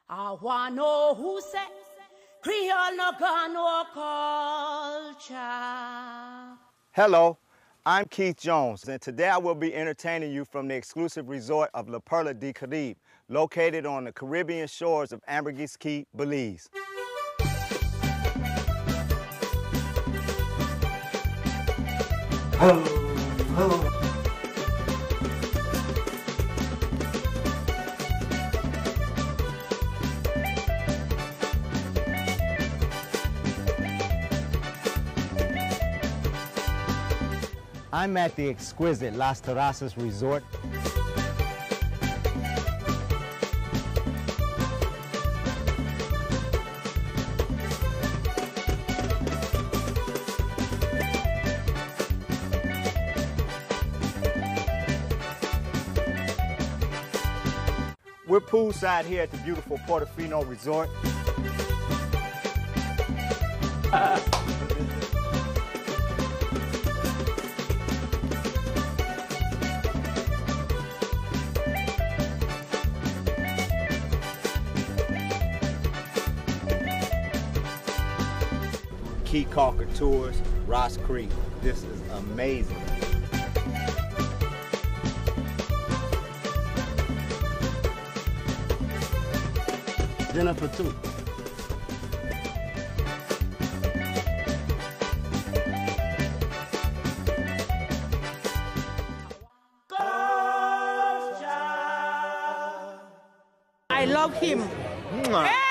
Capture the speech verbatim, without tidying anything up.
I wanna know who said Creole no got no culture. Hello, I'm Keith Jones, and today I will be entertaining you from the exclusive resort of La Perla de Caribe, located on the Caribbean shores of Ambergris Caye, Belize. Hello, hello. I'm at the exquisite Las Terrazas Resort. We're poolside here at the beautiful Portofino Resort. Key Calker Tours, Ross Creek. This is amazing. Dinner for two. I love him. Mwah.